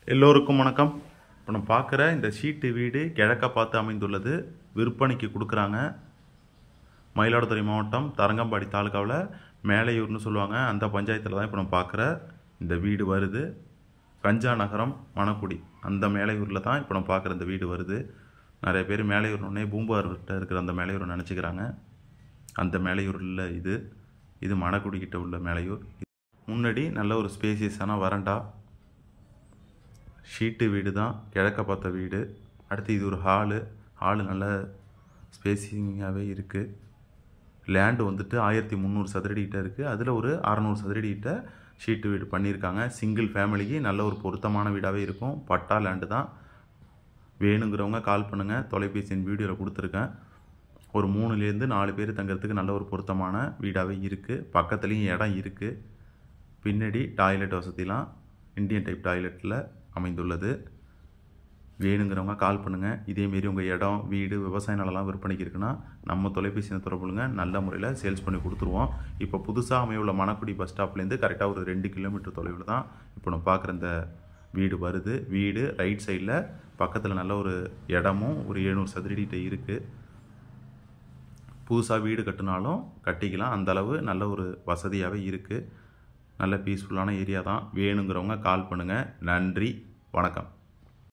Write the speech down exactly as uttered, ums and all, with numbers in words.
எல்லோருக்கும் வணக்கம். இப்போ நம்ம பார்க்குற இந்த ஷீட்டு வீடு கிழக்க பார்த்து அமைந்துள்ளது. விற்பனைக்கு கொடுக்குறாங்க. மயிலாடுதுறை மாவட்டம் தரங்கம்பாடி தாலுகாவில் மேலையூர்னு சொல்லுவாங்க. அந்த பஞ்சாயத்தில் தான் இப்போ நம்ம பார்க்குற இந்த வீடு வருது. கஞ்சா நகரம் மணக்குடி அந்த மேலையூரில் தான் இப்போ நம்ம பார்க்குற இந்த வீடு வருது. நிறைய பேர் மேலையூர்னே பூம்பார்கிட்ட இருக்கிற அந்த மேலையூர் நினச்சிக்கிறாங்க. அந்த மேலையூரில் இது இது மணக்குடிக்கிட்ட உள்ள மேலையூர். முன்னாடி நல்ல ஒரு ஸ்பேசியஸான வரண்டா ஷீட்டு வீடு தான், கிழக்க பார்த்த வீடு. அடுத்து இது ஒரு ஹாலு. ஹாலு நல்ல ஸ்பேசிங்காகவே இருக்குது. லேண்டு வந்துட்டு ஆயிரத்தி முந்நூறு சதுரடிக்கிட்ட இருக்குது. அதில் ஒரு அறநூறு சதுரடிக்கிட்ட ஷீட்டு வீடு பண்ணியிருக்காங்க. சிங்கிள் ஃபேமிலிக்கு நல்ல ஒரு பொருத்தமான வீடாகவே இருக்கும். பட்டா லேண்டு தான். வேணுங்கிறவங்க கால் பண்ணுங்கள். தொலைபேசியின் வீடியோவில் கொடுத்துருக்கேன். ஒரு மூணுலேருந்து நாலு பேர் தங்கிறதுக்கு நல்ல ஒரு பொருத்தமான வீடாகவே இருக்குது. பக்கத்துலேயும் இடம் இருக்குது. பின்னாடி டாய்லெட் வசதிலாம் இந்தியன் டைப் டாய்லெட்டில் அமைந்துள்ளது. வேணுங்கிறவங்க கால் பண்ணுங்கள். இதேமாரி உங்கள் இடம், வீடு, விவசாய நிலம்லாம் விற்பனைக்கு இருக்குன்னா நம்ம தொலைபேசியை தொடர்புங்க. நல்ல முறையில் சேல்ஸ் பண்ணி கொடுத்துருவோம். இப்போ புதுசாக அமையுள்ள மணக்குடி பஸ் ஸ்டாப்லேருந்து கரெக்டாக ஒரு ரெண்டு கிலோமீட்டர் தொலைவில் தான் இப்போ நம்ம பார்க்குற இந்த வீடு வருது. வீடு ரைட் சைடில் பக்கத்தில் நல்ல ஒரு இடமும் ஒரு எழுநூறு சதுரடிகிட்ட இருக்குது. புதுசாக வீடு கட்டினாலும் கட்டிக்கலாம். அந்தளவு நல்ல ஒரு வசதியாகவே இருக்குது. நல்ல பீஸ்ஃபுல்லான ஏரியா தான். வேணுங்கிறவங்க கால் பண்ணுங்கள். நன்றி, வணக்கம்.